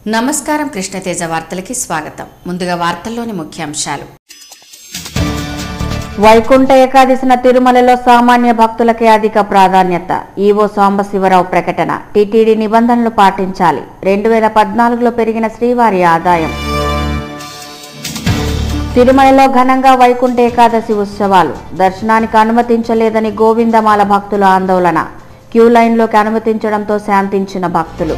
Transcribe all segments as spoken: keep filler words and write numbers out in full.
నమస్కారం కృష్ణతేజ వార్తలకి స్వాగతం. ముందుగా వార్తల్లోని ముఖ్యాంశాలు. వైకుంఠ ఏకాదశిన తిరుమలలో సామాన్య భక్తులకే అధిక ప్రాధాన్యత. ఈవో సాంబశివరావు ప్రకటన. టీటీడీ నిబంధనలు పాటించాలి. రెండు వేల పద్నాలుగులో పెరిగిన శ్రీవారి ఆదాయం. తిరుమలలో ఘనంగా వైకుంఠ ఏకాదశి ఉత్సవాలు. దర్శనానికి అనుమతించలేదని గోవిందమాల భక్తుల ఆందోళన. క్యూ లైన్లోకి అనుమతించడంతో శాంతించిన భక్తులు.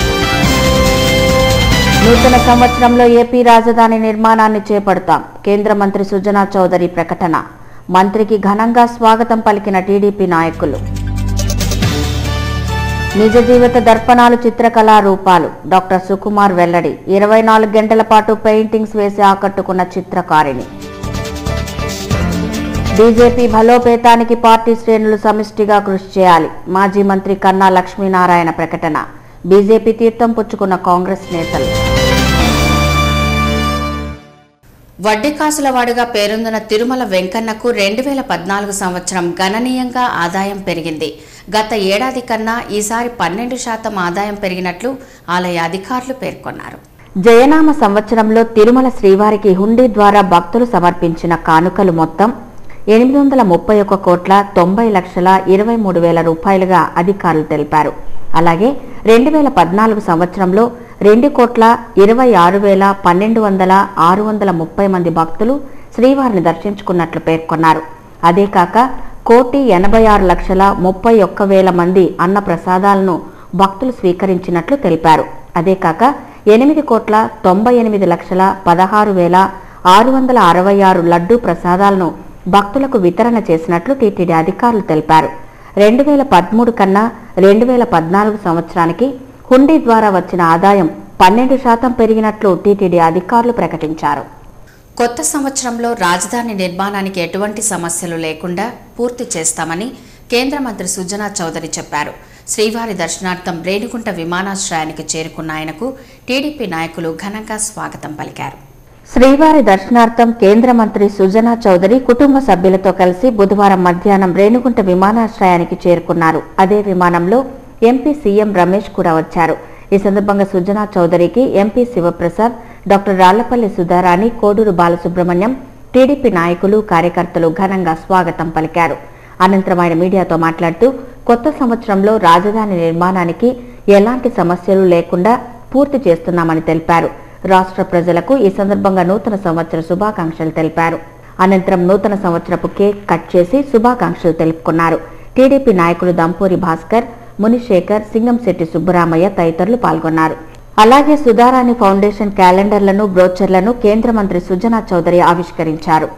నూతన సంవత్సరంలో ఏపీ రాజధాని నిర్మాణాన్ని చేపడతాం. కేంద్ర మంత్రి సుజనా చౌదరి ప్రకటన. మంత్రికి ఘనంగా స్వాగతం పలికిన టీడీపీ నాయకులు. నిజ జీవిత దర్పణాలు చిత్రకళా రూపాలు. డాక్టర్ సుకుమార్ వెల్లడి. ఇరవై నాలుగు గంటల పాటు పెయింటింగ్స్ వేసి ఆకట్టుకున్న చిత్రకారిణి. బీజేపీ బలోపేతానికి పార్టీ శ్రేణులు సమిష్టిగా కృషి చేయాలి. మాజీ మంత్రి కన్నా లక్ష్మీనారాయణ ప్రకటన. బీజేపీ తీర్థం పుచ్చుకున్న కాంగ్రెస్ నేతలు. వడ్డీ కాసుల వాడుగా పేరొందిన తిరుమల వెంకన్నకు రెండు వేల పద్నాలుగు సంవత్సరం గణనీయంగా ఆదాయం పెరిగింది. గత ఏడాది కన్నా ఈసారి పన్నెండు శాతం ఆదాయం పెరిగినట్లు ఆలయ అధికారులు పేర్కొన్నారు. జయనామ సంవత్సరంలో తిరుమల శ్రీవారికి హుండీ ద్వారా భక్తులు సమర్పించిన కానుకలు మొత్తం ఎనిమిది వందల ముప్పై ఒక్క కోట్ల తొంభై లక్షల ఇరవై మూడు వేల రూపాయలుగా అధికారులు తెలిపారు. అలాగే రెండు వేల పద్నాలుగు సంవత్సరంలో రెండు కోట్ల ఇరవై ఆరు వేల పన్నెండు వందల ఆరు వందల ముప్పై మంది భక్తులు శ్రీవారిని దర్శించుకున్నట్లు పేర్కొన్నారు. అదే కాక కోటి ఎనభై ఆరు లక్షల ముప్పై ఒక్క వేల మంది అన్న ప్రసాదాలను భక్తులు స్వీకరించినట్లు తెలిపారు. అదే కాక ఎనిమిది కోట్ల తొంభై ఎనిమిది లక్షల పదహారు వేల ఆరు వందల అరవై ఆరు లడ్డూ ప్రసాదాలను భక్తులకు వితరణ చేసినట్లు టీటీడీ అధికారులు తెలిపారు. రెండు వేల పదమూడు కన్నా రెండు వేల పద్నాలుగు సంవత్సరానికి హుండీ ద్వారా వచ్చిన ఆదాయం పన్నెండు శాతం పెరిగినట్లు టీటీడీ అధికారులు ప్రకటించారు. కొత్త సంవత్సరంలో రాజధాని నిర్మాణానికి ఎటువంటి సమస్యలు లేకుండా పూర్తి చేస్తామని కేంద్ర మంత్రి సుజనా చౌదరి చెప్పారు. శ్రీవారి దర్శనార్థం రేణిగుంట విమానాశ్రయానికి చేరుకున్న ఆయనకు టీడీపీ నాయకులు ఘనంగా స్వాగతం పలికారు. శ్రీవారి దర్శనార్థం కేంద్ర మంత్రి సుజనా చౌదరి కుటుంబ సభ్యులతో కలిసి బుధవారం మధ్యాహ్నం రేణిగుంట విమానాశ్రయానికి చేరుకున్నారు. అదే విమానంలో ఎంపీ సీఎం రమేష్ కూడా వచ్చారు. ఈ సందర్భంగా సుజనా చౌదరికి MP Shivaprasad, doctor Rallapalli Sudharani, Koduru Balasubrahmanyam, TDP నాయకులు, కార్యకర్తలు ఘనంగా స్వాగతం పలికారు. అనంతరం ఆయన మీడియాతో మాట్లాడుతూ కొత్త సంవత్సరంలో రాజధాని నిర్మాణానికి ఎలాంటి సమస్యలు లేకుండా పూర్తి చేస్తున్నామని తెలిపారు. రాష్ట్ర ప్రజలకు ఈ సందర్భంగా నూతన సంవత్సర శుభాకాంక్షలు తెలిపారు. అనంతరం నూతన సంవత్సరపు కేక్ కట్ చేసి శుభాకాంక్షలు తెలుపుకున్నారు. టీడీపీ నాయకులు దంపూరి భాస్కర్, మునిశేఖర్, సింగంశెట్టి సుబ్బరామయ్య తదితరులు పాల్గొన్నారు. అలాగే సుధారాణి ఫౌండేషన్ క్యాలెండర్లను, బ్రోచర్లను కేంద్ర మంత్రి సుజనా చౌదరి ఆవిష్కరించారు.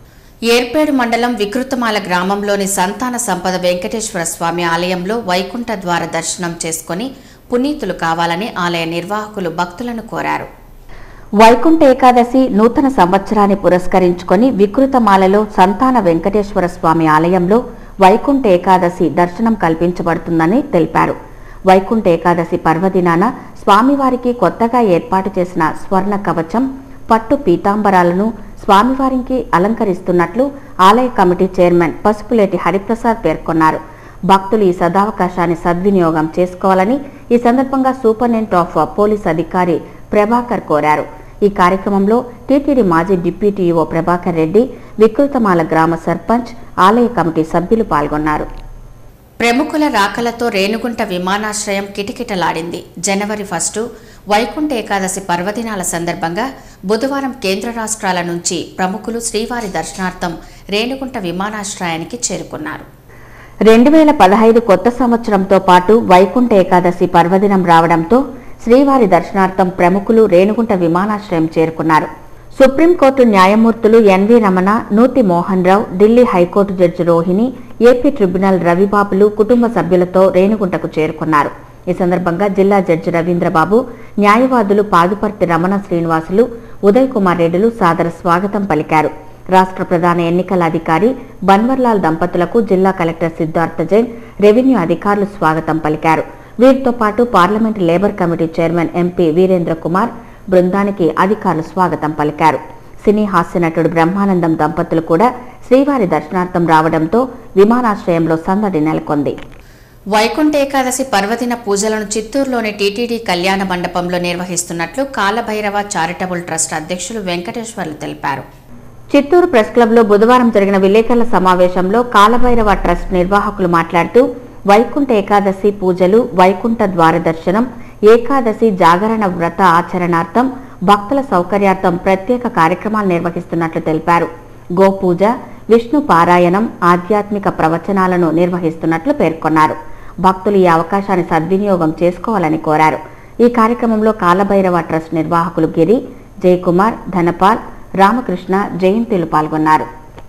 ఏర్పేడు మండలం వికృతమాల గ్రామంలోని సంతాన సంపద వెంకటేశ్వర స్వామి ఆలయంలో వైకుంఠ ద్వార దర్శనం చేసుకుని పునీతులు కావాలని ఆలయ నిర్వాహకులు భక్తులను కోరారు. వైకుంఠ ఏకాదశి నూతన సంవత్సరాన్ని పురస్కరించుకొని వికృతమాలలో సంతాన వెంకటేశ్వర స్వామి ఆలయంలో వైకుంఠ ఏకాదశి దర్శనం కల్పించబడుతుందని తెలిపారు. వైకుంఠ ఏకాదశి పర్వదినాన స్వామివారికి కొత్తగా ఏర్పాటు చేసిన స్వర్ణ కవచం, పట్టు పీతాంబరాలను స్వామివారికి అలంకరిస్తున్నట్లు ఆలయ కమిటీ చైర్మన్ పసుపులేటి హరిప్రసాద్ పేర్కొన్నారు. భక్తులు ఈ సదావకాశాన్ని సద్వినియోగం చేసుకోవాలని ఈ సందర్భంగా సూపరింటెండెంట్ ఆఫ్ పోలీస్ అధికారి ప్రభాకర్ కోరారు. ఈ కార్యక్రమంలో టీటీడీ మాజీ డిప్యూటీ ఈవో ప్రభాకర్ రెడ్డి, వికృతమాల గ్రామ సర్పంచ్, ఆలయ కమిటీ సభ్యులు పాల్గొన్నారు. ప్రముఖుల రాకలతో రేణిగుంట విమానాశ్రయం కిటకిటలాడింది. జనవరి ఫస్ట్ వైకుంఠ ఏకాదశి పర్వదినాల సందర్భంగా బుధవారం కేంద్ర రాష్ట్రాల నుంచి ప్రముఖులు శ్రీవారి దర్శనార్థం రేణిగుంట విమానాశ్రయానికి చేరుకున్నారు. రెండు వేల పదహైదు కొత్త సంవత్సరంతో పాటు వైకుంఠ ఏకాదశి పర్వదినం రావడంతో శ్రీవారి దర్శనార్థం ప్రముఖులు రేణిగుంట విమానాశ్రయం చేరుకున్నారు. సుప్రీంకోర్టు న్యాయమూర్తులు NV Ramana, Nuthi Mohan Rao, Delhi high court judge Rohini, AP tribunal రవిబాబులు కుటుంబ సభ్యులతో రేణిగుంటకు చేరుకున్నారు. ఈ సందర్భంగా జిల్లా జడ్జి రవీంద్రబాబు, న్యాయవాదులు పాదుపర్తి రమణ శ్రీనివాసులు, ఉదయ్ కుమార్ రెడ్డిలు సాదర స్వాగతం పలికారు. రాష్ట్ర ప్రధాన ఎన్నికల అధికారి బన్వర్లాల్ దంపతులకు జిల్లా కలెక్టర్ సిద్ధార్థ జైన్, రెవెన్యూ అధికారులు స్వాగతం పలికారు. వీరితో పాటు parliament labour committee chairman MP Veerendra Kumar బృందానికి అధికారులు స్వాగతం పలికారు. సినీ హాస్య నటుడు బ్రహ్మానందం దంపతులు కూడా శ్రీవారి దర్శనార్థం రావడంతో విమానాశ్రయంలో సందడి నెలకొంది. వైకుంఠ ఏకాదశి పర్వదిన పూజలను చిత్తూరులోని టీటీడీ కళ్యాణ మండపంలో నిర్వహిస్తున్నట్లు కాలభైరవ చారిటబుల్ ట్రస్ట్ అధ్యక్షులు వెంకటేశ్వర్లు తెలిపారు. చిత్తూరు ప్రెస్ క్లబ్లో బుధవారం జరిగిన విలేకరుల సమావేశంలో కాలభైరవ ట్రస్ట్ నిర్వాహకులు మాట్లాడుతూ వైకుంఠ ఏకాదశి పూజలు, వైకుంఠ ద్వార దర్శనం, ఏకాదశి జాగరణ వ్రత ఆచరణార్థం భక్తుల సౌకర్యార్థం ప్రత్యేక కార్యక్రమాలు నిర్వహిస్తున్నట్లు తెలిపారు. గోపూజ, విష్ణు పారాయణం, ఆధ్యాత్మిక ప్రవచనాలను నిర్వహిస్తున్నట్లు పేర్కొన్నారు. భక్తులు ఈ అవకాశాన్ని సద్వినియోగం చేసుకోవాలని కోరారు. ఈ కార్యక్రమంలో కాలభైరవ ట్రస్ట్ నిర్వాహకులు గిరి, జయకుమార్, ధనపాల్, రామకృష్ణ, జయంతిలు పాల్గొన్నారు.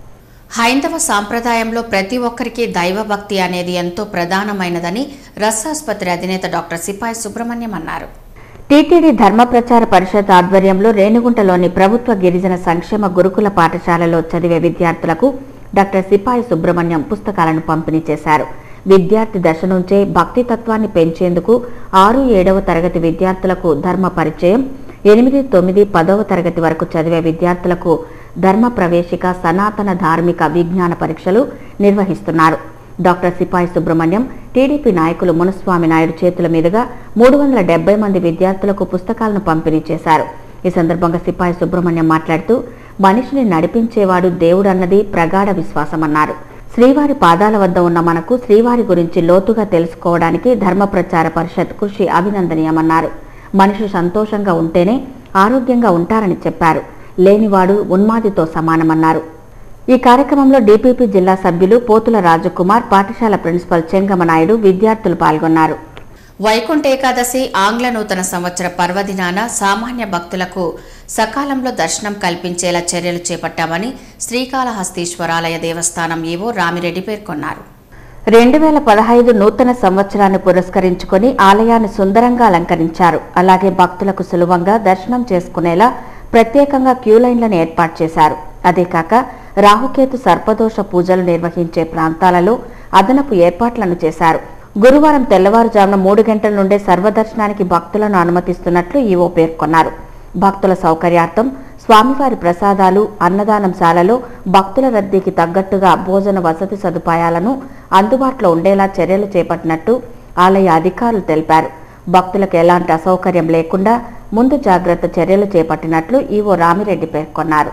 హైందవ సాంప్రదాయంలో ప్రతి ఒక్కరికి దైవభక్తి అనేది ఎంతో ప్రధానమైనదని రస్సాస్పత్రి అధినేత డాక్టర్ సిపాయి సుబ్రహ్మణ్యం అన్నారు. టీటీడీ ధర్మ ప్రచార పరిషత్ ఆధ్వర్యంలో రేణిగుంటలోని ప్రభుత్వ గిరిజన సంక్షేమ గురుకుల పాఠశాలలో చదివే విద్యార్థులకు డాక్టర్ సిపాయి సుబ్రహ్మణ్యం పుస్తకాలను పంపిణీ చేశారు. విద్యార్థి దశ నుంచే భక్తి తత్వాన్ని పెంచేందుకు ఆరు ఏడవ తరగతి విద్యార్థులకు ధర్మ పరిచయం, ఎనిమిది తొమ్మిది పదవ తరగతి వరకు చదివే విద్యార్థులకు ధర్మ ప్రవేశిక, సనాతన ధార్మిక విజ్ఞాన పరీక్షలు నిర్వహిస్తున్నారు. డాక్టర్ సిపాయి సుబ్రహ్మణ్యం, టీడీపీ నాయకులు మునుస్వామి నాయుడు చేతుల మీదుగా మూడు వందల డెబ్బై మంది విద్యార్థులకు పుస్తకాలను పంపిణీ చేశారు. ఈ సందర్భంగా సిపాయి సుబ్రహ్మణ్యం మాట్లాడుతూ మనిషిని నడిపించేవాడు దేవుడన్నది ప్రగాఢ విశ్వాసమన్నారు. శ్రీవారి పాదాల వద్ద ఉన్న మనకు శ్రీవారి గురించి లోతుగా తెలుసుకోవడానికి ధర్మ ప్రచార పరిషత్ కృషి అభినందనీయమన్నారు. మనిషి సంతోషంగా ఉంటేనే ఆరోగ్యంగా ఉంటారని చెప్పారు. లేనివాడు ఉన్మాదితో సమానమన్నారు. ఈ కార్యక్రమంలో డీపీపీ జిల్లా సభ్యులు పోతుల రాజకుమార్, పాఠశాల ప్రిన్సిపల్ చెంగమనాయుడు, విద్యార్థులు పాల్గొన్నారు. వైకుంఠ ఏకాదశి ఆంగ్ల నూతన సంవత్సర పర్వదినాన సామాన్య భక్తులకు సకాలంలో దర్శనం కల్పించేలా చర్యలు చేపట్టామని శ్రీకాళహస్తీశ్వరాలయ దేవస్థానం ఈవో రామిరెడ్డి పేర్కొన్నారు. రెండు వేల పదహైదు నూతన సంవత్సరాన్ని పురస్కరించుకుని ఆలయాన్ని సుందరంగా అలంకరించారు. అలాగే భక్తులకు సులభంగా దర్శనం చేసుకునేలా ప్రత్యేకంగా క్యూలైన్లను ఏర్పాటు చేశారు. అదే కాక రాహుకేతు సర్పదోష పూజలు నిర్వహించే ప్రాంతాలలో అదనపు ఏర్పాట్లను చేశారు. గురువారం తెల్లవారుజామున మూడు గంటల నుండే సర్వదర్శనానికి భక్తులను అనుమతిస్తున్నట్లు ఈవో పేర్కొన్నారు. భక్తుల సౌకర్యార్థం స్వామివారి ప్రసాదాలు, అన్నదానంశాలలో భక్తుల రద్దీకి తగ్గట్టుగా భోజన వసతి సదుపాయాలను అందుబాటులో ఉండేలా చర్యలు చేపట్టినట్టు ఆలయ అధికారులు తెలిపారు. భక్తులకు ఎలాంటి అసౌకర్యం లేకుండా ముందు జాగ్రత్త చర్యలు చేపట్టినట్లు ఈవో రామిరెడ్డి పేర్కొన్నారు.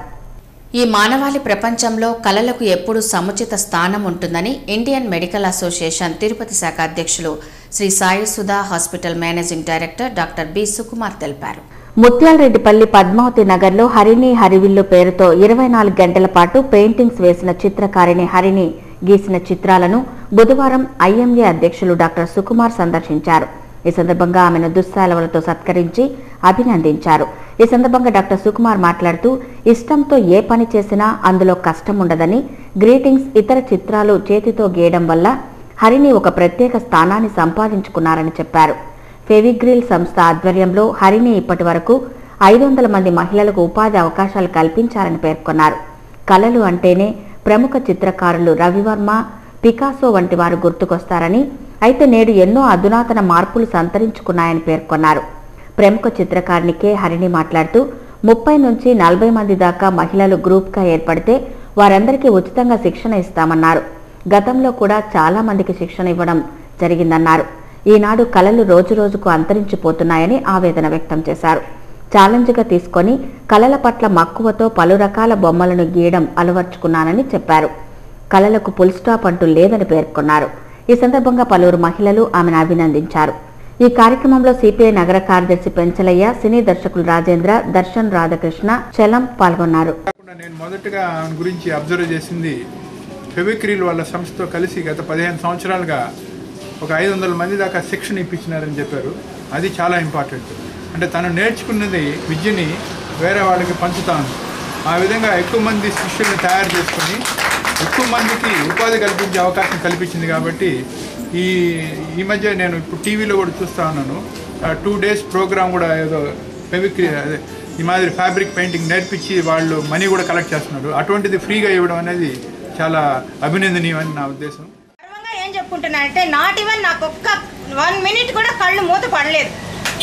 ఈ మానవాళి ప్రపంచంలో కళలకు ఎప్పుడూ సముచిత స్థానం ఉంటుందని ఇండియన్ మెడికల్ అసోసియేషన్ తిరుపతి శాఖ అధ్యక్షులు Sri Sai Sudha hospital managing director doctor B Sukumar తెలిపారు. ముత్యాలరెడ్డిపల్లి పద్మావతి నగర్లో హరిణి హరివిల్లు పేరుతో ఇరవై నాలుగు గంటల పాటు పెయింటింగ్స్ వేసిన చిత్రకారిణి హరిణి గీసిన చిత్రాలను బుధవారం ఐఎంఏ అధ్యక్షులు డాక్టర్ సుకుమార్ సందర్శించారు. ఈ సందర్భంగా ఆమెను దుస్సాలవలతో సత్కరించి అభినందించారు. ఈ సందర్భంగా డాక్టర్ సుకుమార్ మాట్లాడుతూ ఇష్టంతో ఏ పని చేసినా అందులో కష్టం ఉండదని, గ్రీటింగ్స్, ఇతర చిత్రాలు చేతితో గీయడం వల్ల హరిణి ఒక ప్రత్యేక స్థానాన్ని సంపాదించుకున్నారని చెప్పారు. ఫెవిగ్రిల్ సంస్థ ఆధ్వర్యంలో హరిణి ఇప్పటి వరకు ఐదు వందల మంది మహిళలకు ఉపాధి అవకాశాలు కల్పించారని పేర్కొన్నారు. కళలు అంటేనే ప్రముఖ చిత్రకారులు రవివర్మ, పికాసో వంటి వారు గుర్తుకొస్తారని, అయితే నేడు ఎన్నో అధునాతన మార్పులు సంతరించుకున్నాయని పేర్కొన్నారు. ప్రముఖ చిత్రకారిణి కె హరిణి మాట్లాడుతూ ముప్పై నుంచి నలభై మంది దాకా మహిళలు గ్రూప్గా ఏర్పడితే వారందరికీ ఉచితంగా శిక్షణ ఇస్తామన్నారు. గతంలో కూడా చాలా మందికి శిక్షణ ఇవ్వడం జరిగిందన్నారు. ఈనాడు కళలు రోజురోజుకు అంతరించిపోతున్నాయని ఆవేదన వ్యక్తం చేశారు. ఛాలెంజ్గా తీసుకొని కళల పట్ల మక్కువతో పలు రకాల బొమ్మలను గీయడం అలవర్చుకున్నానని చెప్పారు. కళలకు ఫుల్ స్టాప్ అంటూ లేదని పేర్కొన్నారు. ఈ సందర్భంగా పలువురు మహిళలు ఆమెను అభినందించారు. ఈ కార్యక్రమంలో సిపిఐ నగర కార్యదర్శి పెంచలయ్య, సినీ దర్శకులు రాజేంద్ర, దర్శన్, రాధాకృష్ణ, చలం పాల్గొన్నారు. నేను మొదటగా ఆమె గురించి అబ్జర్వ్ చేసింది, ఫెవిక్రిల్ వాళ్ళ సంస్థతో కలిసి గత పదిహేను సంవత్సరాలుగా ఒక ఐదు వందల మంది దాకా శిక్షణ ఇప్పించినారని చెప్పారు. అది చాలా ఇంపార్టెంట్. అంటే తను నేర్చుకున్నది విద్యని వేరే వాళ్ళకి పంచుతాను. ఆ విధంగా ఎక్కువ మంది శిష్యుల్ని తయారు చేసుకొని ఎక్కువ మందికి ఉపాధి కల్పించే అవకాశం కల్పించింది. కాబట్టి ఈ ఈ మధ్య నేను ఇప్పుడు టీవీలో కూడా చూస్తూ ఉన్నాను, టూ డేస్ ప్రోగ్రామ్ కూడా ఏదో ఫెవిక్రి అదే ఈ మాదిరి ఫ్యాబ్రిక్ పెయింటింగ్ నేర్పించి వాళ్ళు మనీ కూడా కలెక్ట్ చేస్తున్నారు. అటువంటిది ఫ్రీగా ఇవ్వడం అనేది చాలా అభినందనీయమని నా ఉద్దేశం. ఏం చెప్పుకుంటున్నానంటే నాట్ ఈవెన్ నాకు ఒక్క వన్ మినిట్ కూడా కళ్ళు మూత పడలేదు.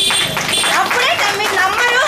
అప్పుడే మీరు నమ్మరు,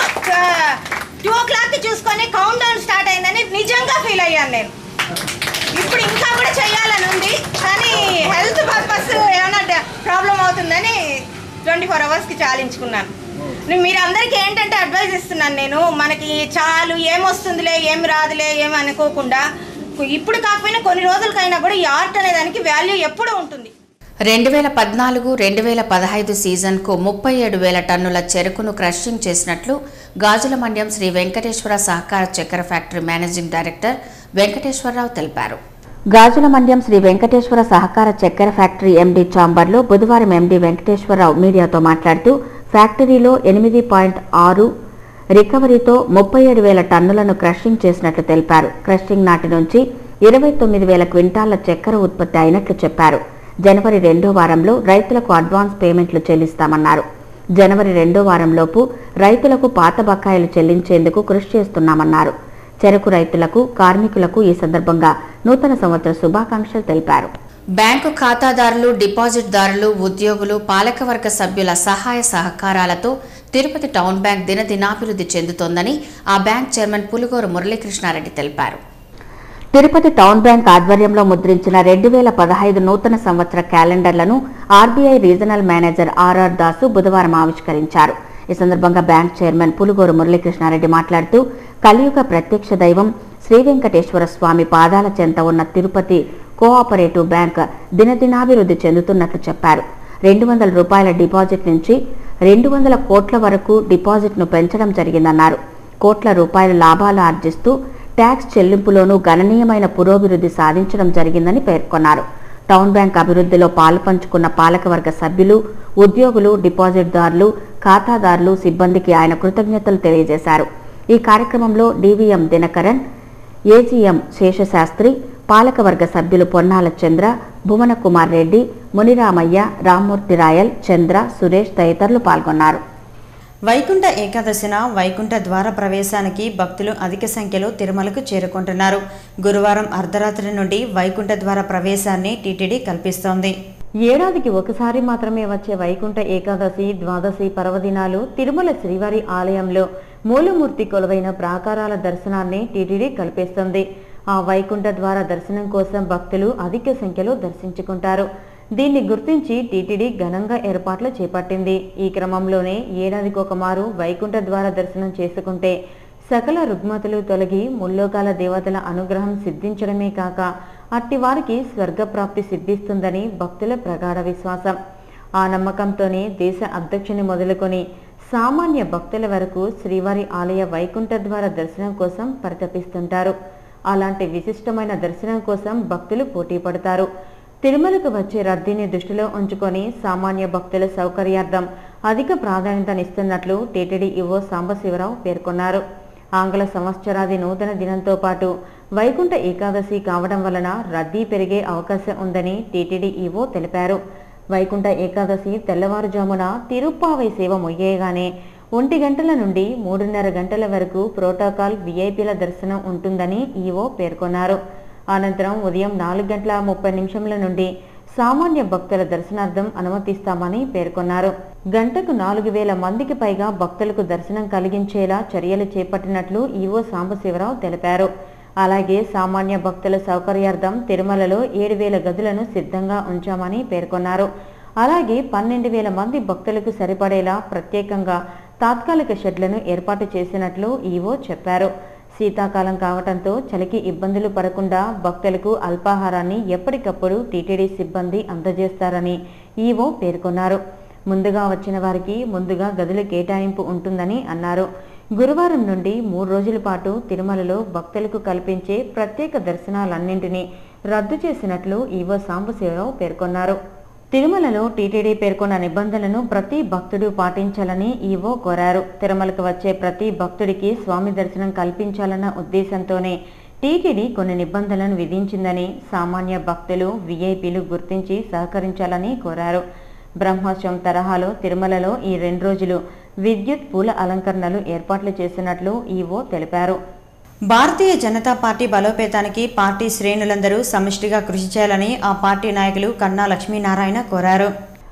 టూ ఓ క్లాక్ చూసుకొని కౌంట్ డౌన్ స్టార్ట్ అయిందని నిజంగా ఫీల్ అయ్యాను నేను. ఇప్పుడు ఇంకా కూడా చేయాలని ఉంది, కానీ హెల్త్ పర్పస్ ఏమన్నా ప్రాబ్లం అవుతుందని ట్వంటీ ఫోర్ అవర్స్కి చాలించుకున్నాను. మీరు అందరికీ ఏంటంటే అడ్వైజ్ ఇస్తున్నాను నేను, మనకి చాలు ఏమొస్తుందిలే ఏమి రాదులే ఏమి అనుకోకుండా ఇప్పుడు కాకపోయినా కొన్ని రోజులకైనా కూడా ఈ ఆర్ట్ అనే దానికి వాల్యూ ఎప్పుడూ ఉంటుంది. రెండు వేల పద్నాలుగు రెండు వేల పదహైదు సీజన్కు ముప్పై ఏడు వేల టన్నుల చెరుకును క్రషింగ్ చేసినట్లు గాజుల మండ్యం శ్రీ వెంకటేశ్వర సహకార చక్కెర ఫ్యాక్టరీ మేనేజింగ్ డైరెక్టర్ వెంకటేశ్వరరావు తెలిపారు. గాజుల మండ్యం శ్రీ వెంకటేశ్వర సహకార చక్కెర ఫ్యాక్టరీ ఎండీ ఛాంబర్లో బుధవారం ఎండీ వెంకటేశ్వరరావు మీడియాతో మాట్లాడుతూ ఫ్యాక్టరీలో ఎనిమిది పాయింట్ ఆరు రికవరీతో ముప్పై ఏడు వేల టన్నులను క్రషింగ్ చేసినట్లు తెలిపారు. క్రషింగ్ నాటి నుంచి ఇరవై తొమ్మిది వేల క్వింటాళ్ల చక్కెర ఉత్పత్తి అయినట్లు చెప్పారు. జనవరి రెండో వారంలో రైతులకు అడ్వాన్స్ పేమెంట్లు చెల్లిస్తామన్నారు. జనవరి రెండో వారంలోపు రైతులకు పాత బకాయిలు చెల్లించేందుకు కృషి చేస్తున్నామన్నారు. చెరకు రైతులకు కార్మికులకు ఈ సందర్భంగా నూతన సంవత్సర శుభాకాంక్షలు తెలిపారు. బ్యాంకు ఖాతాదారులు, డిపాజిట్దారులు, ఉద్యోగులు, పాలకవర్గ సభ్యుల సహాయ సహకారాలతో తిరుపతి టౌన్ బ్యాంక్ దినదినాభివృద్ధి చెందుతోందని ఆ బ్యాంక్ చైర్మన్ పులుగోరు మురళీకృష్ణారెడ్డి తెలిపారు. తిరుపతి టౌన్ బ్యాంక్ ఆధ్వర్యంలో ముద్రించిన రెండు వేల పదహైదు నూతన సంవత్సర క్యాలెండర్లను RBI regional manager RR Dasu బుధవారం ఆవిష్కరించారు. ఈ సందర్భంగా బ్యాంక్ చైర్మన్ పులుగోరు మురళీకృష్ణారెడ్డి మాట్లాడుతూ కలియుగ ప్రత్యక్ష దైవం శ్రీ వెంకటేశ్వర స్వామి పాదాల చెంత ఉన్న తిరుపతి కోఆపరేటివ్ బ్యాంక్ దినదినాభివృద్ధి చెందుతున్నట్లు చెప్పారు. రెండు వందల రూపాయల డిపాజిట్ నుంచి రెండు వందల కోట్ల వరకు డిపాజిట్ను పెంచడం జరిగిందన్నారు. కోట్ల రూపాయల లాభాలు ఆర్జిస్తూ ట్యాక్స్ చెల్లింపులోనూ గణనీయమైన పురోభివృద్ధి సాధించడం జరిగిందని పేర్కొన్నారు. టౌన్ బ్యాంక్ అభివృద్ధిలో పాలుపంచుకున్న పాలకవర్గ సభ్యులు, ఉద్యోగులు, డిపాజిట్దారులు, ఖాతాదారులు, సిబ్బందికి ఆయన కృతజ్ఞతలు తెలియజేశారు. ఈ కార్యక్రమంలో డీవీఎం దినకరన్, ఏజీఎం శేషశాస్త్రి, పాలకవర్గ సభ్యులు పొన్నాల చంద్ర, భువన కుమార్ రెడ్డి, మునిరామయ్య, రామ్మూర్తి రాయల్, చంద్ర, సురేష్ తదితరులు పాల్గొన్నారు. వైకుంఠ ఏకాదశిన వైకుంఠ ద్వార ప్రవేశానికి భక్తులు అధిక సంఖ్యలో తిరుమలకు చేరుకుంటున్నారు. గురువారం అర్ధరాత్రి నుండి వైకుంఠ ద్వార ప్రవేశాన్ని టీటీడీ కల్పిస్తోంది. ఏడాదికి ఒకసారి మాత్రమే వచ్చే వైకుంఠ ఏకాదశి, ద్వాదశి పర్వదినాలు తిరుమల శ్రీవారి ఆలయంలో మూలమూర్తి కొలువైన ప్రాకారాల దర్శనాన్ని టీటీడీ కల్పిస్తుంది. ఆ వైకుంఠ ద్వార దర్శనం కోసం భక్తులు అధిక సంఖ్యలో దర్శించుకుంటారు. దీన్ని గుర్తించి టీటీడీ ఘనంగా ఏర్పాట్లు చేపట్టింది. ఈ క్రమంలోనే ఏడాదికి ఒకమారు వైకుంఠ ద్వార దర్శనం చేసుకుంటే సకల రుగ్మతులు తొలగి ముల్లోకాల దేవతల అనుగ్రహం సిద్ధించడమే కాక అట్టివారికి స్వర్గప్రాప్తి సిద్ధిస్తుందని భక్తుల ప్రగాఢ విశ్వాసం. ఆ నమ్మకంతోనే దేశ అధ్యక్షుని మొదలుకొని సామాన్య భక్తుల వరకు శ్రీవారి ఆలయ వైకుంఠ ద్వార దర్శనం కోసం పరితపిస్తుంటారు. అలాంటి విశిష్టమైన దర్శనం కోసం భక్తులు పోటీ పడతారు. తిరుమలకు వచ్చే రద్దీని దృష్టిలో ఉంచుకొని సామాన్య భక్తుల సౌకర్యార్థం అధిక ప్రాధాన్యతనిస్తున్నట్లు టీటీడీ ఈవో సాంబశివరావు పేర్కొన్నారు. ఆంగ్ల సంవత్సరాది నూతన దినంతో పాటు వైకుంఠ ఏకాదశి కావడం వలన రద్దీ పెరిగే అవకాశం ఉందని టీటీడీ ఈవో తెలిపారు. వైకుంఠ ఏకాదశి తెల్లవారుజామున తిరుప్పావై సేవ ముగియగానే ఒంటి గంటల నుండి మూడున్నర గంటల వరకు ప్రోటోకాల్ వీఐపీల దర్శనం ఉంటుందని ఈవో పేర్కొన్నారు. అనంతరం ఉదయం నాలుగు గంటల ముప్పై నిమిషంల నుండి సామాన్య భక్తుల దర్శనార్థం అనుమతిస్తామని పేర్కొన్నారు. గంటకు నాలుగు వేల మందికి పైగా భక్తులకు దర్శనం కలిగించేలా చర్యలు చేపట్టినట్లు ఈవో సాంబశివరావు తెలిపారు. అలాగే సామాన్య భక్తుల సౌకర్యార్థం తిరుమలలో ఏడు వేల గదులను సిద్ధంగా ఉంచామని పేర్కొన్నారు. అలాగే పన్నెండు వేల మంది భక్తులకు సరిపడేలా ప్రత్యేకంగా తాత్కాలిక షెడ్లను ఏర్పాటు చేసినట్లు ఈవో చెప్పారు. శీతాకాలం కావడంతో చలికి ఇబ్బందులు పడకుండా భక్తులకు అల్పాహారాన్ని ఎప్పటికప్పుడు టీటీడీ సిబ్బంది అందజేస్తారని ఈవో పేర్కొన్నారు. ముందుగా వచ్చిన వారికి ముందుగా గదుల కేటాయింపు ఉంటుందని అన్నారు. గురువారం నుండి మూడు రోజుల పాటు తిరుమలలో భక్తులకు కల్పించే ప్రత్యేక దర్శనాలన్నింటినీ రద్దు చేసినట్లు ఈవో సాంబశివరావు పేర్కొన్నారు. తిరుమలలో టీటీడీ పేర్కొన్న నిబంధనలను ప్రతి భక్తుడు పాటించాలని ఈవో కోరారు. తిరుమలకు వచ్చే ప్రతి భక్తుడికి స్వామి దర్శనం కల్పించాలన్న ఉద్దేశంతోనే టీటీడీ కొన్ని నిబంధనలను విధించిందని సామాన్య భక్తులు, వీఐపీలు గుర్తించి సహకరించాలని కోరారు. బ్రహ్మోత్సవం తరహాలో తిరుమలలో ఈ రెండు రోజులు విద్యుత్ పూల అలంకరణలు ఏర్పాట్లు చేసినట్లు ఈవో తెలిపారు. భారతీయ జనతా పార్టీ బలోపేతానికి పార్టీ శ్రేణులందరూ సమిష్టిగా కృషి చేయాలని ఆ పార్టీ నాయకులు కన్నా లక్ష్మీనారాయణ కోరారు.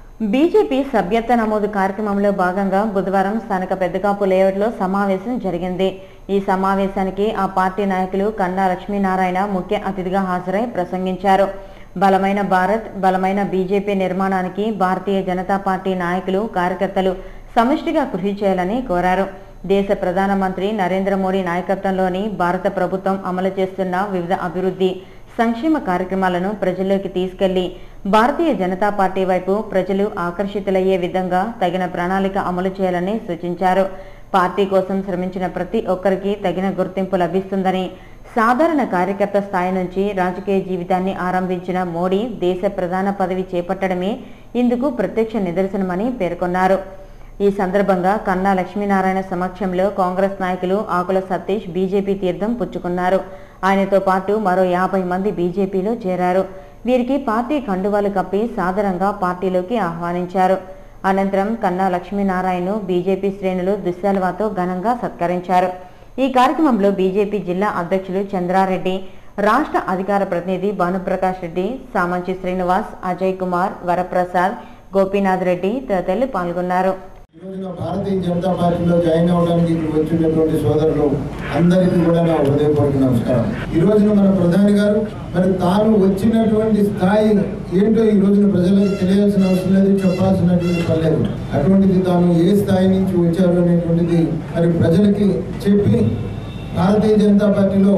బీజేపీ సభ్యత్వ నమోదు కార్యక్రమంలో భాగంగా బుధవారం స్థానిక పెద్దకాపు లేఅవుట్లో సమావేశం జరిగింది. ఈ సమావేశానికి ఆ పార్టీ నాయకులు కన్నా లక్ష్మీనారాయణ ముఖ్య అతిథిగా హాజరై ప్రసంగించారు. బలమైన భారత్, బలమైన బీజేపీ నిర్మాణానికి భారతీయ జనతా పార్టీ నాయకులు, కార్యకర్తలు సమిష్టిగా కృషి చేయాలని కోరారు. దేశ ప్రధానమంత్రి నరేంద్ర మోడీ నాయకత్వంలోని భారత ప్రభుత్వం అమలు చేస్తున్న వివిధ అభివృద్ధి సంక్షేమ కార్యక్రమాలను ప్రజల్లోకి తీసుకెళ్లి భారతీయ జనతా పార్టీ వైపు ప్రజలు ఆకర్షితులయ్యే విధంగా తగిన ప్రణాళిక అమలు చేయాలని సూచించారు. పార్టీ కోసం శ్రమించిన ప్రతి ఒక్కరికి తగిన గుర్తింపు లభిస్తుందని, సాధారణ కార్యకర్త స్థాయి నుంచి రాజకీయ జీవితాన్ని ఆరంభించిన మోడీ దేశ ప్రధాన పదవి చేపట్టడమే ఇందుకు ప్రత్యక్ష నిదర్శనమని పేర్కొన్నారు. ఈ సందర్భంగా కన్నా లక్ష్మీనారాయణ సమక్షంలో కాంగ్రెస్ నాయకులు ఆకుల సతీష్ బీజేపీ తీర్థం పుచ్చుకున్నారు. ఆయనతో పాటు మరో యాభై మంది బీజేపీలో చేరారు. వీరికి పార్టీ కండువాలు కప్పి సాదరంగా పార్టీలోకి ఆహ్వానించారు. అనంతరం కన్నా లక్ష్మీనారాయణను బీజేపీ శ్రేణులు దుశ్శాలువాతో ఘనంగా సత్కరించారు. ఈ కార్యక్రమంలో బీజేపీ జిల్లా అధ్యక్షులు చంద్రారెడ్డి, రాష్ట్ర అధికార ప్రతినిధి భానుప్రకాష్ రెడ్డి, సామంచి శ్రీనివాస్, అజయ్ కుమార్, వరప్రసాద్, గోపీనాథ్ రెడ్డి తదితరులు పాల్గొన్నారు. ఈరోజున భారతీయ జనతా పార్టీలో జాయిన్ అవడానికి వచ్చినటువంటి సోదరులు అందరికీ కూడా నా హృదయపూర్వక నమస్కారం. ఈ రోజున మన ప్రధాని గారు మరి తాను వచ్చినటువంటి స్థాయి ఏంటో ఈ రోజున ప్రజలకు తెలియాల్సిన అవసరం లేదు, చెప్పాల్సినటువంటి పని లేదు. అటువంటిది తాను ఏ స్థాయి నుంచి వచ్చారు అనేటువంటిది మరి ప్రజలకి చెప్పి భారతీయ జనతా పార్టీలో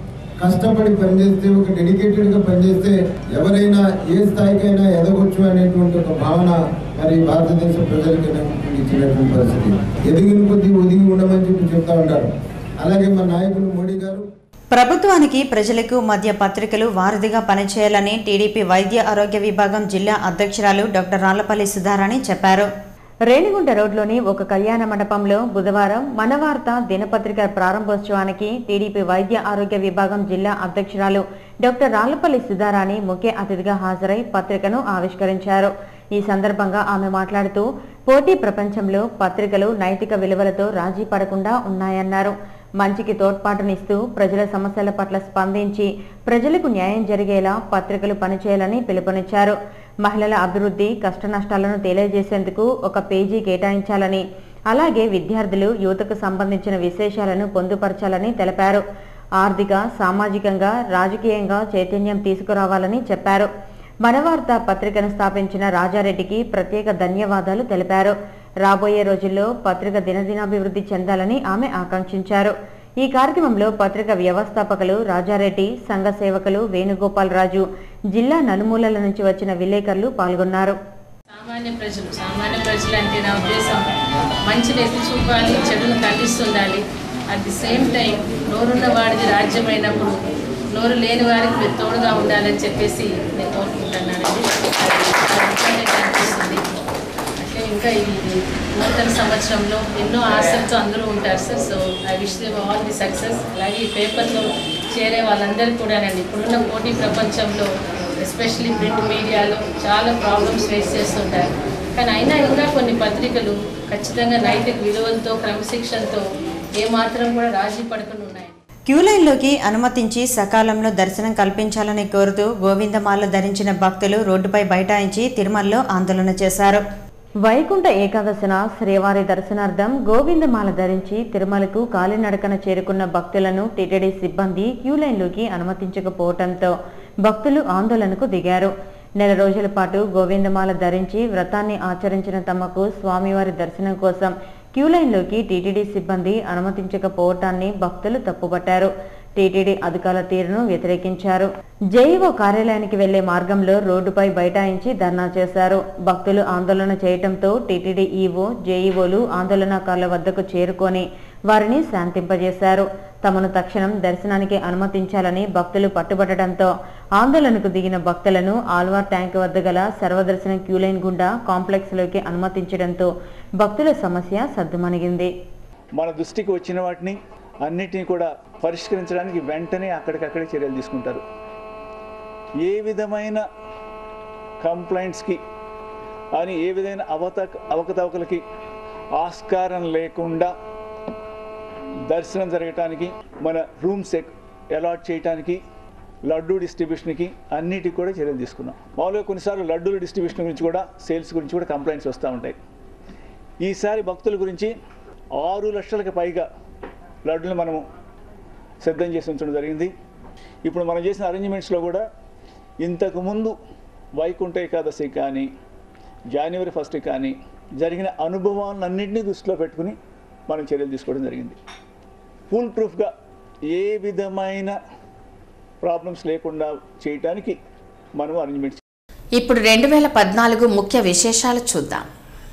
కష్టపడి పనిచేస్తే, ఒక డెడికేటెడ్గా పనిచేస్తే ఎవరైనా ఏ స్థాయికైనా ఎదగొచ్చు అనేటువంటి ఒక భావన మరి భారతదేశ ప్రజలకి ఇచ్చినటువంటి పరిస్థితి. ఎదిగిన కొద్దీ ఒదిగి ఉండమని చెప్పి చెప్తా ఉంటారు. అలాగే మన నాయకులు మోడీ గారు ప్రభుత్వానికి ప్రజలకు మధ్య పత్రికలు వారధిగా పనిచేయాలని టీడీపీ వైద్య ఆరోగ్య విభాగం జిల్లా అధ్యక్షురాలు డాక్టర్ రాళ్లపల్లి సుధారాణి చెప్పారు. రేణిగుంట రోడ్లోని ఒక కళ్యాణ మండపంలో బుధవారం మనవార్త దినపత్రిక ప్రారంభోత్సవానికి టీడీపీ వైద్య ఆరోగ్య విభాగం జిల్లా అధ్యక్షురాలు డాక్టర్ రాళ్లపల్లి సుధారాణి ముఖ్య అతిథిగా హాజరై పత్రికను ఆవిష్కరించారు. ఈ సందర్భంగా ఆమె మాట్లాడుతూ పోటీ ప్రపంచంలో పత్రికలు నైతిక విలువలతో రాజీ పడకుండా ఉన్నాయన్నారు. మంచికి తోడ్పాటునిస్తూ ప్రజల సమస్యల పట్ల స్పందించి ప్రజలకు న్యాయం జరిగేలా పత్రికలు పనిచేయాలని పిలుపునిచ్చారు. మహిళల అభివృద్ధి, కష్టనష్టాలను తెలియజేసేందుకు ఒక పేజీ కేటాయించాలని, అలాగే విద్యార్థులు, యువతకు సంబంధించిన విశేషాలను పొందుపరచాలని తెలిపారు. ఆర్థిక, సామాజికంగా, రాజకీయంగా చైతన్యం తీసుకురావాలని చెప్పారు. మనవార్త పత్రికను స్థాపించిన రాజారెడ్డికి ప్రత్యేక ధన్యవాదాలు తెలిపారు. రాబోయే రోజుల్లో పత్రిక దినదినాభివృద్ధి చెందాలని ఆమె ఆకాంక్షించారు. ఈ కార్యక్రమంలో పత్రిక వ్యవస్థాపకులు రాజారెడ్డి, సంఘ సేవకులు వేణుగోపాల్ రాజు, జిల్లా నలుమూలల నుంచి వచ్చిన విలేకరులు పాల్గొన్నారు. సామాన్య ప్రజలు సామాన్య ప్రజలు అంటే నా ఉద్దేశం మంచిని ఎత్తి చూపాలి, చెడును ఖండిస్తుండాలి. అట్ ది సేమ్ టైం నోరున్న వాడిది రాజ్యమైనప్పుడు నోరు లేని వారికి మీరు తోడుగా ఉండాలని చెప్పేసి నేను కోరుకుంటున్నానండి. అనిపిస్తుంది. అట్లే ఇంకా ఈ నూతన సంవత్సరంలో ఎన్నో ఆశలతో అందరూ ఉంటారు sir. So I wish them all the success. అలాగే ఈ పేపర్లో చేరే వాళ్ళందరూ కూడానండి ఇప్పుడున్న పోటీ ప్రపంచంలో ఎస్పెషలీ ప్రింట్ మీడియాలో చాలా ప్రాబ్లమ్స్ ఫేస్ చేస్తుంటారు. కానీ అయినా ఇంకా కొన్ని పత్రికలు ఖచ్చితంగా నైతిక విలువలతో, క్రమశిక్షణతో ఏమాత్రం కూడా రాజీ పడకుండా ఉన్నాయి. క్యూలైన్లోకి అనుమతించి సకాలంలో దర్శనం కల్పించాలని కోరుతూ గోవిందమాల ధరించిన భక్తులు రోడ్డుపై బైఠాయించి తిరుమలలో ఆందోళన చేశారు. వైకుంఠ ఏకాదశిన శ్రీవారి దర్శనార్థం గోవిందమాల ధరించి తిరుమలకు కాలినడకన చేరుకున్న భక్తులను టీటీడీ సిబ్బంది క్యూలైన్లోకి అనుమతించకపోవడంతో భక్తులు ఆందోళనకు దిగారు. నెల రోజుల పాటు గోవిందమాల ధరించి వ్రతాన్ని ఆచరించిన తమకు స్వామివారి దర్శనం కోసం క్యూలైన్లోకి టీటీడీ సిబ్బంది అనుమతించకపోవటాన్ని భక్తులు తప్పుపట్టారు. టీటీడీ అధికారుల తీరును వ్యతిరేకించారు. జేఈఓ కార్యాలయానికి వెళ్లే మార్గంలో రోడ్డుపై బైఠాయించి ధర్నా చేశారు. భక్తులు ఆందోళన చేయడంతో టీటీడీ ఈవో, జేఈఓలు ఆందోళనకారుల వద్దకు చేరుకొని వారిని శాంతింపజేశారు. తమను తక్షణం దర్శనానికి అనుమతించాలని భక్తులు పట్టుబట్టడంతో ఆందోళనకు దిగిన భక్తులను ఆల్వార్ ట్యాంక్ వద్ద గల సర్వదర్శనం క్యూలైన్ గుండా కాంప్లెక్స్ లోకి అనుమతించడంతో భక్తుల సమస్య సద్దుమణిగింది. మన దృష్టికి వచ్చిన వాటిని అన్నిటినీ కూడా పరిష్కరించడానికి వెంటనే అక్కడికక్కడే చర్యలు తీసుకుంటారు. ఏ విధమైన కంప్లైంట్స్కి అని ఏ విధమైన అవత అవకతవకలకి ఆస్కారం లేకుండా దర్శనం జరగటానికి, మన రూమ్స్ అలాట్ చేయడానికి, లడ్డూ డిస్ట్రిబ్యూషన్కి అన్నిటికి కూడా చర్యలు తీసుకున్నాం. మామూలుగా కొన్నిసార్లు లడ్డూల డిస్ట్రిబ్యూషన్ గురించి కూడా, సేల్స్ గురించి కూడా కంప్లైంట్స్ వస్తూ ఉంటాయి. ఈసారి భక్తుల గురించి ఆరు లక్షలకు పైగా లడ్డులు మనము సిద్ధం చేసి ఉంచడం జరిగింది. ఇప్పుడు మనం చేసిన అరేంజ్మెంట్స్లో కూడా ఇంతకుముందు వైకుంఠ ఏకాదశి కానీ జనవరి ఫస్ట్ కానీ జరిగిన అనుభవాలన్నింటినీ దృష్టిలో పెట్టుకుని మనం చర్యలు తీసుకోవడం జరిగింది. ఫుల్ ప్రూఫ్గా ఏ విధమైన ప్రాబ్లమ్స్ లేకుండా చేయడానికి మనం అరేంజ్మెంట్. ఇప్పుడు రెండు వేల పద్నాలుగు ముఖ్య విశేషాలు చూద్దాం.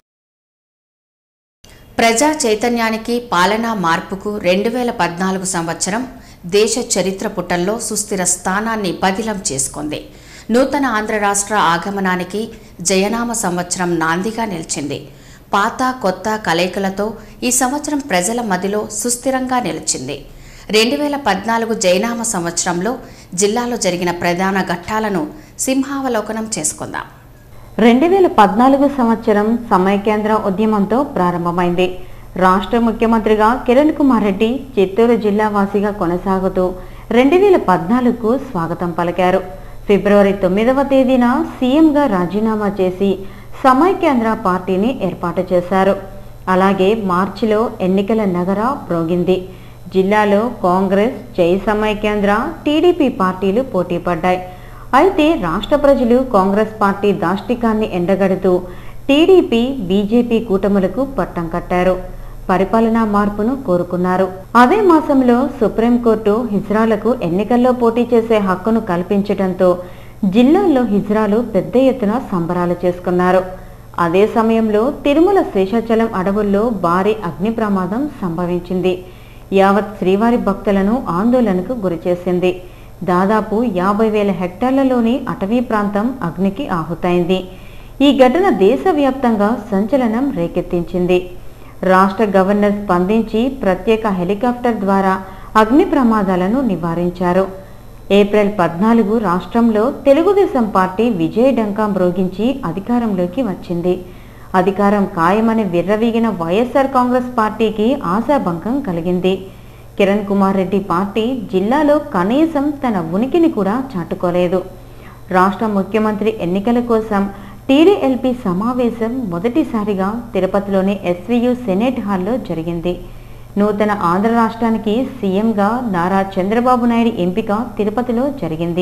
ప్రజా చైతన్యానికి పాలనా మార్పుకు రెండు వేల పద్నాలుగు సంవత్సరం దేశ చరిత్ర పుటల్లో సుస్థిర స్థానాన్ని పదిలం చేసుకుంది. నూతన ఆంధ్ర రాష్ట్ర ఆగమనానికి జయనామ సంవత్సరం నాందిగా నిలిచింది. పాత కొత్త కలయికలతో ఈ సంవత్సరం ప్రజల మదిలో సుస్థిరంగా నిలిచింది. రెండు వేల పద్నాలుగు జయనామ సంవత్సరంలో జిల్లాలో జరిగిన ప్రధాన ఘట్టాలను సింహావలోకనం చేసుకుందాం. రెండు వేల పద్నాలుగు సంవత్సరం సమైకేంద్ర ఉద్యమంతో ప్రారంభమైంది. రాష్ట్ర ముఖ్యమంత్రిగా కిరణ్ కుమార్ రెడ్డి చిత్తూరు జిల్లా వాసిగా కొనసాగుతూ రెండు వేల పద్నాలుగుకు స్వాగతం పలికారు. ఫిబ్రవరి తొమ్మిదవ తేదీన సీఎంగా రాజీనామా చేసి సమైకేంద్ర పార్టీని ఏర్పాటు చేశారు. అలాగే మార్చిలో ఎన్నికల నగర మ్రోగింది. జిల్లాలో కాంగ్రెస్, జై సమైకేంద్ర, టీడీపీ పార్టీలు పోటీ పడ్డాయి. అయితే రాష్ట్ర ప్రజలు కాంగ్రెస్ పార్టీ దాష్టికాన్ని ఎండగడుతూ టీడీపీ, బీజేపీ కూటములకు పట్టం కట్టారు. పరిపాలనా మార్పును కోరుకున్నారు. అదే మాసంలో సుప్రీంకోర్టు హిజ్రాలకు ఎన్నికల్లో పోటీ చేసే హక్కును కల్పించడంతో జిల్లాల్లో హిజ్రాలు పెద్ద ఎత్తున సంబరాలు చేసుకున్నారు. అదే సమయంలో తిరుమల శేషాచలం అడవుల్లో భారీ అగ్ని ప్రమాదం సంభవించింది. యావత్ శ్రీవారి భక్తులను ఆందోళనకు గురిచేసింది. దాదాపు యాభై వేల హెక్టార్లలోని అటవీ ప్రాంతం అగ్నికి ఆహుతైంది. ఈ ఘటన దేశవ్యాప్తంగా సంచలనం రేకెత్తించింది. రాష్ట్ర గవర్నర్ స్పందించి ప్రత్యేక హెలికాప్టర్ ద్వారా అగ్ని ప్రమాదాలను నివారించారు. ఏప్రిల్ పద్నాలుగు రాష్ట్రంలో తెలుగుదేశం పార్టీ విజయ డంకా మ్రోగించి అధికారంలోకి వచ్చింది. అధికారం ఖాయమని విర్రవీగిన వైఎస్ఆర్ కాంగ్రెస్ పార్టీకి ఆశాభంగం కలిగింది. కిరణ్ కుమార్ రెడ్డి పార్టీ జిల్లాలో కనీసం తన ఉనికిని కూడా చాటుకోలేదు. రాష్ట్ర ముఖ్యమంత్రి ఎన్నికల కోసం టీడీఎల్పీ సమావేశం మొదటిసారిగా తిరుపతిలోని ఎస్వీయు సెనేట్ హాల్లో జరిగింది. నూతన ఆంధ్ర రాష్ట్రానికి సీఎంగా నారా చంద్రబాబు నాయుడు ఎంపిక తిరుపతిలో జరిగింది.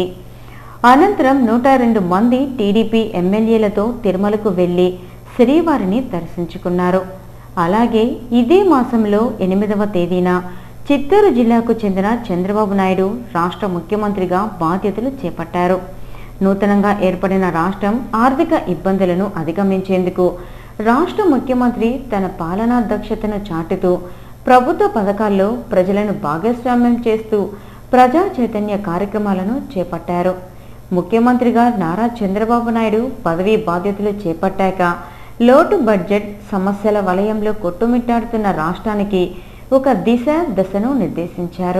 అనంతరం నూట రెండు మంది టీడీపీ ఎమ్మెల్యేలతో తిరుమలకు వెళ్లి శ్రీవారిని దర్శించుకున్నారు. అలాగే ఇదే మాసంలో ఎనిమిదవ తేదీన చిత్తూరు జిల్లాకు చెందిన చంద్రబాబు నాయుడు రాష్ట్ర ముఖ్యమంత్రిగా బాధ్యతలు చేపట్టారు. నూతనంగా ఏర్పడిన రాష్ట్రం ఆర్థిక ఇబ్బందులను అధిగమించేందుకు రాష్ట్ర ముఖ్యమంత్రి తన పాలనా దక్షతను చాటుతూ ప్రభుత్వ పథకాల్లో ప్రజలను భాగస్వామ్యం చేస్తూ ప్రజా చైతన్య కార్యక్రమాలను చేపట్టారు. ముఖ్యమంత్రిగా నారా చంద్రబాబు నాయుడు పదవీ బాధ్యతలు చేపట్టాక లోటు బడ్జెట్ సమస్యల వలయంలో కొట్టుమిట్టాడుతున్న రాష్ట్రానికి ఒక దిశ దశను నిర్దేశించారు.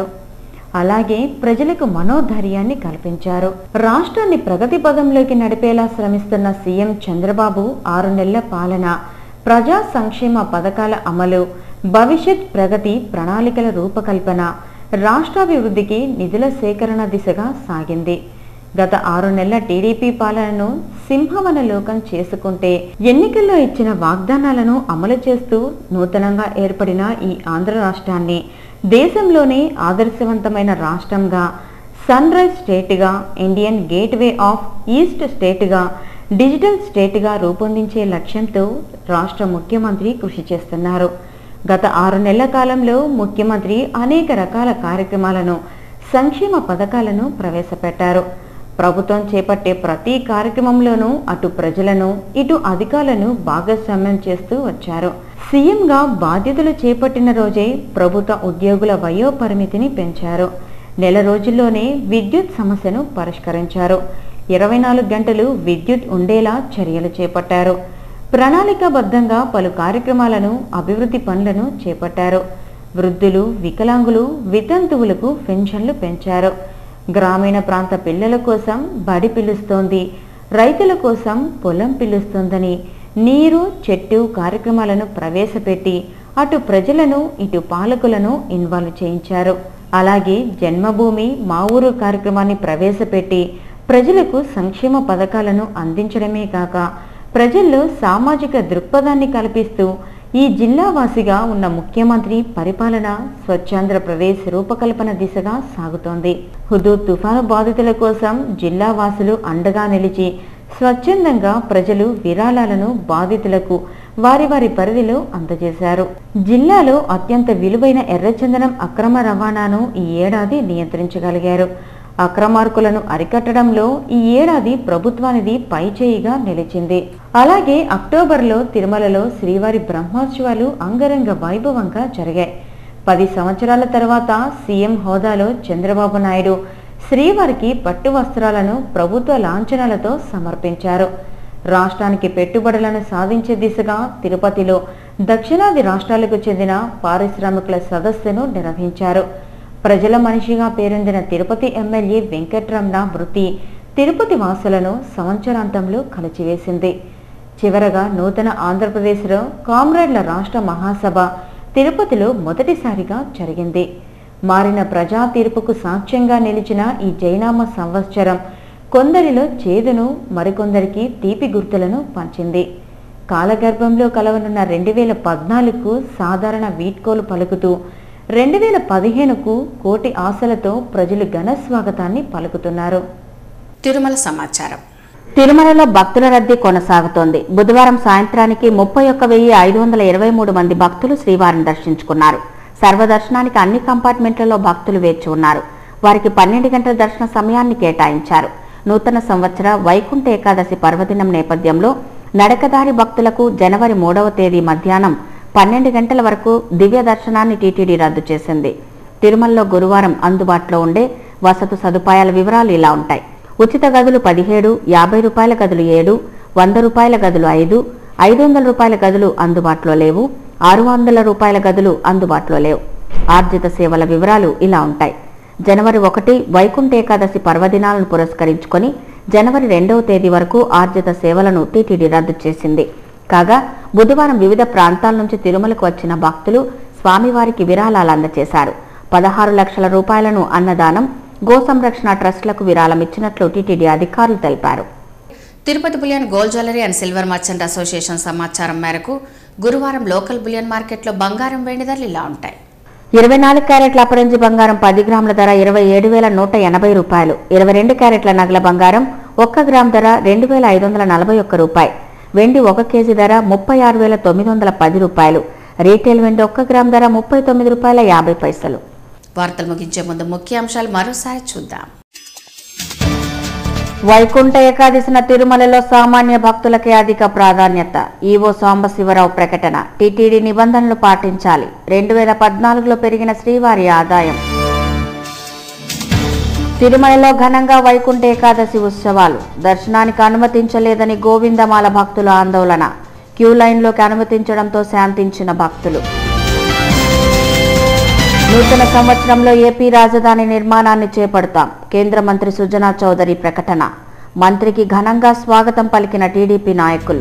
అలాగే ప్రజలకు మనోధైర్యాన్ని కల్పించారు. రాష్ట్రాన్ని ప్రగతి పదంలోకి నడిపేలా శ్రమిస్తున్న సీఎం చంద్రబాబు ఆరు నెలల పాలన, ప్రజా సంక్షేమ పథకాల అమలు, భవిష్యత్ ప్రగతి ప్రణాళికల రూపకల్పన, రాష్ట్రాభివృద్ధికి నిధుల సేకరణ దిశగా సాగింది. గత ఆరు నెలల టీడీపీ పాలనను సింహవనలోకం చేసుకుంటే ఎన్నికల్లో ఇచ్చిన వాగ్దానాలను అమలు చేస్తూ నూతనంగా ఏర్పడిన ఈ ఆంధ్ర రాష్ట్రాన్ని దేశంలోనే ఆదర్శవంతమైన రాష్ట్రంగా, సన్ రైజ్ స్టేట్గా, ఇండియన్ గేట్వే ఆఫ్ ఈస్ట్ స్టేట్గా, డిజిటల్ స్టేట్గా రూపొందించే లక్ష్యంతో రాష్ట్ర ముఖ్యమంత్రి కృషి చేస్తున్నారు. గత ఆరు నెలల కాలంలో ముఖ్యమంత్రి అనేక రకాల కార్యక్రమాలను, సంక్షేమ పథకాలను ప్రవేశపెట్టారు. ప్రభుత్వం చేపట్టే ప్రతి కార్యక్రమంలోనూ అటు ప్రజలను, ఇటు అధికారులను భాగస్వామ్యం చేస్తూ వచ్చారు. సీఎంగా బాధ్యతలు చేపట్టిన రోజే ప్రభుత్వ ఉద్యోగుల వయో పరిమితిని పెంచారు. నెల రోజుల్లోనే విద్యుత్ సమస్యను పరిష్కరించారు. ఇరవై నాలుగు గంటలు విద్యుత్ ఉండేలా చర్యలు చేపట్టారు. ప్రణాళికాబద్ధంగా పలు కార్యక్రమాలను, అభివృద్ధి పనులను చేపట్టారు. వృద్ధులు, వికలాంగులు, వితంతువులకు పెన్షన్లు పెంచారు. గ్రామీణ ప్రాంత పిల్లల కోసం బడి పిలుస్తోంది, రైతుల కోసం పొలం పిలుస్తోందని నీరు, చెట్టు కార్యక్రమాలను ప్రవేశపెట్టి అటు ప్రజలను, ఇటు పాలకులను ఇన్వాల్వ్ చేయించారు. అలాగే జన్మభూమి మా ఊరు కార్యక్రమాన్ని ప్రవేశపెట్టి ప్రజలకు సంక్షేమ పథకాలను అందించడమే కాక ప్రజల్లో సామాజిక దృక్పథాన్ని కల్పిస్తూ ఈ జిల్లావాసిగా ఉన్న ముఖ్యమంత్రి పరిపాలన స్వచ్ఛాంధ్రప్రదేశ్ రూపకల్పన దిశగా సాగుతోంది. హుదూద్ తుఫాను బాధితుల కోసం జిల్లావాసులు అండగా నిలిచి స్వచ్ఛందంగా ప్రజలు విరాళాలను బాధితులకు వారి వారి పరిధిలో అందజేశారు. జిల్లాలో అత్యంత విలువైన ఎర్రచందనం అక్రమ రవాణాను ఈ ఏడాది నియంత్రించగలిగారు. అక్రమార్కులను అరికట్టడంలో ఈ ఏడాది ప్రభుత్వానిది పైచేయిగా నిలిచింది. అలాగే అక్టోబర్లో తిరుమలలో శ్రీవారి బ్రహ్మోత్సవాలు అంగరంగ వైభవంగా జరిగాయి. పది సంవత్సరాల తర్వాత సీఎం హోదాలో చంద్రబాబు నాయుడు శ్రీవారికి పట్టు వస్త్రాలను ప్రభుత్వ లాంఛనాలతో సమర్పించారు. రాష్ట్రానికి పెట్టుబడులను సాధించే దిశగా తిరుపతిలో దక్షిణాది రాష్ట్రాలకు చెందిన పారిశ్రామికుల సదస్సును నిర్వహించారు. ప్రజల మనిషిగా పేరొందిన తిరుపతి ఎమ్మెల్యే వెంకట్రమణ మృతి తిరుపతి వాసులను సంవత్సరాంతంలో కలిచివేసింది. చివరగా నూతన ఆంధ్రప్రదేశ్లో కామ్రేడ్ల రాష్ట్ర మహాసభ తిరుపతిలో మొదటిసారిగా జరిగింది. మారిన ప్రజా తీర్పుకు సాక్ష్యంగా నిలిచిన ఈ జైనామ సంవత్సరం కొందరిలో చేదును, మరికొందరికి తీపి గుర్తులను పంచింది. కాలగర్భంలో కలవనున్న రెండు వేల పద్నాలుగుకు సాధారణ వీడ్కోలు పలుకుతూ రెండు వేల పదిహేనుకు కోటి ఆశలతో ప్రజలు ఘన స్వాగతాన్ని పలుకుతున్నారు. తిరుమల సమాచారం. తిరుమలలో భక్తుల రద్దీ కొనసాగుతోంది. బుధవారం సాయంత్రానికి ముప్పై ఒక్క వెయ్యి ఐదు వందల ఇరవై మూడు మంది భక్తులు శ్రీవారిని దర్శించుకున్నారు. సర్వదర్శనానికి అన్ని కంపార్ట్మెంట్లలో భక్తులు వేచి ఉన్నారు. వారికి పన్నెండు గంటల దర్శన సమయాన్ని కేటాయించారు. నూతన సంవత్సర వైకుంఠ ఏకాదశి పర్వదినం నేపథ్యంలో నడకదారి భక్తులకు జనవరి మూడవ తేదీ మధ్యాహ్నం పన్నెండు గంటల వరకు దివ్య దర్శనాన్ని టీటీడీ రద్దు చేసింది. తిరుమలలో గురువారం అందుబాటులో ఉండే వసతి సదుపాయాల వివరాలు ఇలా ఉంటాయి. ఉచిత గదులు పదిహేడు, యాభై రూపాయల గదులు ఏడు, వంద రూపాయల గదులు ఐదు, ఐదు వందల రూపాయల గదులు అందుబాటులో లేవు, ఆరు వందల రూపాయల గదులు అందుబాటులో లేవు. ఆర్జిత సేవల వివరాలు ఇలా ఉంటాయి. జనవరి ఒకటి వైకుంఠ ఏకాదశి పర్వదినాలను పురస్కరించుకొని జనవరి రెండవ తేదీ వరకు ఆర్జిత సేవలను టీటీడీ రద్దు చేసింది. కాగా బుధవారం వివిధ ప్రాంతాల నుంచి తిరుమలకు వచ్చిన భక్తులు స్వామివారికి విరాళాలు అందజేశారు. పదహారు లక్షల రూపాయలను అన్నదానం, గో సంరక్షణ ట్రస్టులకు విరాళం ఇచ్చినట్లు టీటీడీ అధికారులు తెలిపారు. Tirupati bullion gold jewellery and silver merchant association సమాచారం మేరకు గురువారం లోకల్ బులియన్ మార్కెట్లో బంగారం వెండి ధరలు ఇలా ఉంటాయి. ఇరవై నాలుగు క్యారెట్ల అపరంజి బంగారం పది గ్రాముల ధర ఇరవై ఏడు వేల నూట ఎనభై రూపాయలు. ఇరవై రెండు క్యారెట్ల నగల బంగారం ఒక్క గ్రామ్ ధర రెండు వేల ఐదు వందల నలభై ఒక్క రూపాయి. వెండి ఒక కేజీ ధర ముప్పై ఆరు వేల తొమ్మిది వందల పది రూపాయలు. రీటైల్ వెండి ఒక్క గ్రామ్ ధర ముప్పై తొమ్మిది రూపాయల యాభై పైసలు. వార్తలు ముగించే ముందు ముఖ్యాంశాలు మరోసారి చూద్దాం. వైకుంఠ ఏకాదశిన తిరుమలలో సామాన్య భక్తులకే అధిక ప్రాధాన్యత. ఈవో సాంబశివరావు ప్రకటన. టీటీడీ నిబంధనలు పాటించాలి. రెండు వేల పద్నాలుగులో పెరిగిన శ్రీవారి ఆదాయం. తిరుమలలో ఘనంగా వైకుంఠ ఏకాదశి ఉత్సవాలు. దర్శనానికి అనుమతించలేదని గోవిందమాల భక్తుల ఆందోళన. క్యూ లైన్లోకి అనుమతించడంతో శాంతించిన భక్తులు. నూతన సంవత్సరంలో ఏపీ రాజధాని నిర్మాణాన్ని చేపడతాం. కేంద్ర మంత్రి సుజనా చౌదరి ప్రకటన. మంత్రికి ఘనంగా స్వాగతం పలికిన టీడీపీ నాయకులు.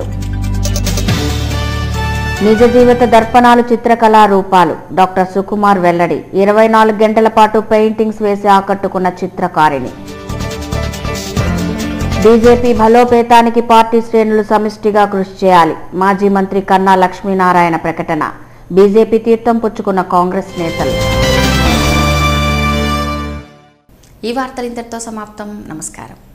నిజ జీవిత దర్పణాలు చిత్రకళా రూపాలు. డాక్టర్ సుకుమార్ వెల్లడి. ఇరవై నాలుగు గంటల పాటు పెయింటింగ్స్ వేసి ఆకట్టుకున్న చిత్రకారిణి. బీజేపీ బలోపేతానికి పార్టీ శ్రేణులు సమిష్టిగా కృషి చేయాలి. మాజీ మంత్రి కన్నా లక్ష్మీనారాయణ ప్రకటన. బీజేపీ తీర్థం పుచ్చుకున్న కాంగ్రెస్ నేతలు. ఈ వార్తలు ఇంతటితో సమాప్తం. నమస్కారం.